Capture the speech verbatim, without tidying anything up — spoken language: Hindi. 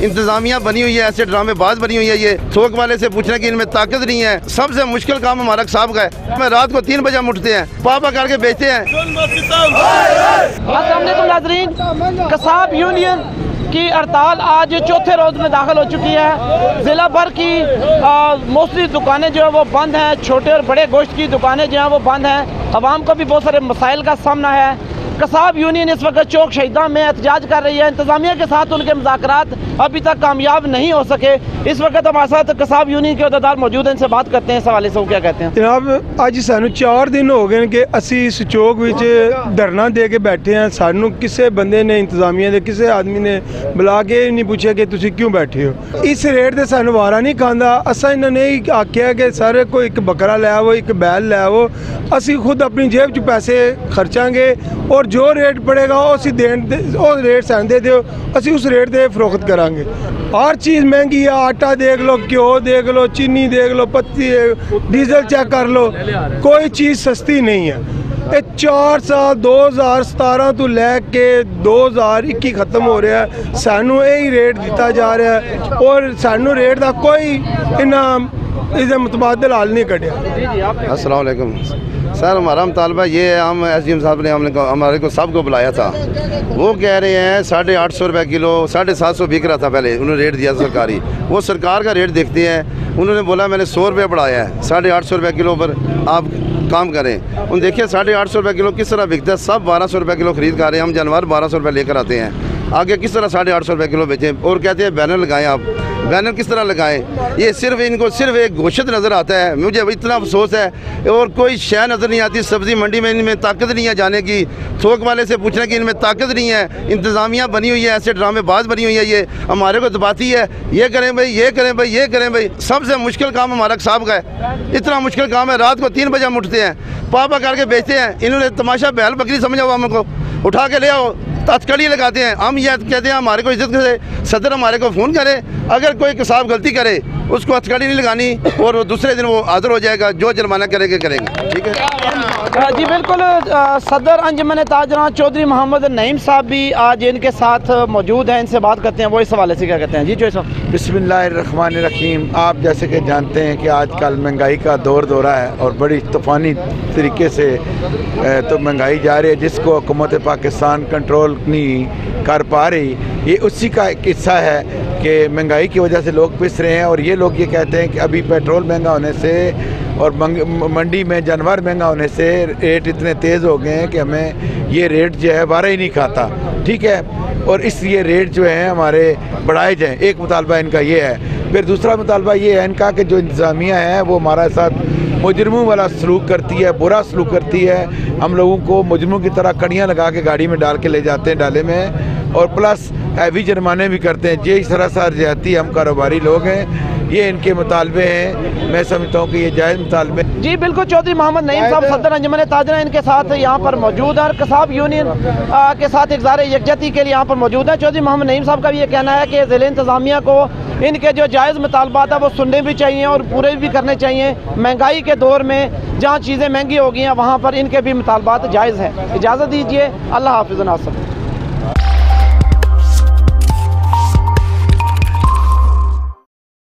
इंतजामिया बनी हुई है, ऐसे ड्रामेबाज बनी हुई है। ये थोक वाले से पूछने की इनमें ताकत नहीं है। सबसे मुश्किल काम हमारा साहब का है। मैं रात को तीन बजे हम उठते हैं, पापा करके बेचते हैं। अस्सलाम वालेकुम नाज़रीन, कसाब यूनियन की हड़ताल आज चौथे रोज में दाखिल हो चुकी है। ज़िला भर की मोस्टली दुकानें जो है वो बंद हैं। छोटे और बड़े गोश्त की दुकानें जो हैं वो बंद हैं। आवाम को भी बहुत सारे मसाइल का सामना है। कसाब यूनियन इस वक्त चौक शहीदा में एहतजाज कर रही है। इंतजामिया के साथ उनके मुज़ाकरात अभी तक कामयाब नहीं हो सके। इस वक्त हमारे साथ कसाब यूनियन के अहदेदार मौजूद हैं, इनसे बात करते हैं। इस हवाले से वो क्या कहते हैं। जनाब, अज सानू चार दिन हो गए कि असी इस चौक विच धरना दे के बैठे हैं। सानू किसी बंदे ने इंतजामिया के किसी आदमी ने बुला के नहीं पूछा कि तुसी क्यों बैठे हो। इस रेट से सानू वारा नहीं खांदा। असा इन्होंने आख्या कि सर कोई एक बकरा लै आवो, एक बैल लै आवो, असी खुद अपनी जेब च पैसे खर्चांगे और जो रेट पड़ेगा उसी देन उस रेट सानू दे दिओ, असी उस रेट दे फरोख्त करांगे। हर चीज़ महंगी है। आटा देख लो, घ्यो देख लो, चीनी देख लो, पत्ती, डीजल चेक कर लो, कोई चीज़ सस्ती नहीं है। ये चार साल दो हज़ार सतारह तो लैके दो हज़ार इक्की खत्म हो रहा है, सानू यही रेट दिता जा रहा है और सानू रेट का कोई इनाम इसे मुतबादल हाल नहीं कटिया। अस्सलाम वालेकुम सर, हमारा मुतालबा ये है, हम एस डी एम साहब ने हमने हमारे को सब को बुलाया था। वो कह रहे हैं साढ़े आठ सौ रुपये किलो, साढ़े सात सौ बिक रहा था पहले, उन्होंने रेट दिया सरकारी। वो सरकार का रेट देखते हैं। उन्होंने बोला मैंने सौ रुपये बढ़ाया है, साढ़े आठ सौ रुपये किलो पर आप काम करें। उन देखिए साढ़े आठ सौ रुपये किलो किस तरह बिकता है। सब बारह सौ रुपये किलो खरीद कर रहे हैं। हम जानवर बारह सौ रुपये लेकर आते हैं, आगे किस तरह साढ़े आठ सौ रुपये किलो बेचें। और कहते हैं बैनर लगाएं। आप बैनर किस तरह लगाएं। ये सिर्फ इनको सिर्फ एक गोश्त नज़र आता है। मुझे इतना अफसोस है और कोई शय नज़र नहीं आती। सब्ज़ी मंडी में इनमें ताकत नहीं है जाने की। थोक वाले से पूछने की इनमें ताकत नहीं है। इंतज़ामिया बनी हुई है, ऐसे ड्रामेबाज बनी हुई है। ये हमारे को दबाती है, ये करें भाई, ये करें भाई, ये करें भाई। सबसे मुश्किल काम हमारा साहब का है। इतना मुश्किल काम है। रात को तीन बजे हम उठते हैं, पापा करके बेचते हैं। इन्होंने तमाशा बैल बकरी समझा हुआ, हमको उठा के ले आओ, हथकड़ी लगाते हैं। हम ये कहते हैं हमारे को इज्जत से सदर हमारे को फ़ोन करे, अगर कोई कसाब गलती करे उसको हथकड़ी नहीं लगानी और दूसरे दिन वो हाजिर हो जाएगा, जो जुर्माना करेंगे करेंगे। ठीक है जी बिल्कुल। सदर अंजुमन ताजरां चौधरी मोहम्मद नईम साहब भी आज इनके साथ मौजूद हैं, इनसे बात करते हैं। वो इस हवाले से क्या कहते हैं। जी चौधरी साहब। बिस्मिल्लाहिर्रहमानिर्रहीम। आप जैसे कि जानते हैं कि आजकल महंगाई का दौर दौरा है और बड़ी तूफ़ानी तरीके से तो महंगाई जा रही है, जिसको हुकूमत पाकिस्तान कंट्रोल नहीं कर पा रही। ये उसी का एक हिस्सा है कि महंगाई की वजह से लोग पिस रहे हैं और ये लोग ये कहते हैं कि अभी पेट्रोल महंगा होने से और मंडी में जानवर महंगा होने से रेट इतने तेज़ हो गए हैं कि हमें ये रेट जो है वारा ही नहीं खाता। ठीक है, और इसलिए रेट जो है हमारे बढ़ाए जाएँ। एक मुतालबा इनका ये है। फिर दूसरा मुतालबा ये है इनका कि जो इंतज़ामिया है वो हमारे साथ मुजरमों वाला सलूक करती है, बुरा सलूक करती है। हम लोगों को मुजरमों की तरह कड़ियाँ लगा के गाड़ी में डाल के ले जाते हैं डाले में, और प्लस हैवी जुर्माने भी करते हैं। ये सरासर ज्यादती, हम कारोबारी लोग हैं, ये इनके मुतालबे हैं। मैं समझता हूँ कि ये जायज़ मुतालबे। जी बिल्कुल। चौधरी मोहम्मद नईम साहब सदर अंजुमन ताजरां इनके साथ यहाँ पर मौजूद है और कसाब यूनियन आ, के साथ इज़हार यकजहती के लिए यहाँ पर मौजूद है। चौधरी मोहम्मद नईम साहब का भी ये कहना है कि ज़िले इंतज़ामिया को इनके जो जायज़ मुतालबात है वो सुनने भी चाहिए और पूरे भी करने चाहिए। महंगाई के दौर में जहाँ चीज़ें महंगी हो गई हैं वहाँ पर इनके भी मुतालबात जायज़ हैं। इजाज़त दीजिए। अल्लाह हाफ़िज़ नासर।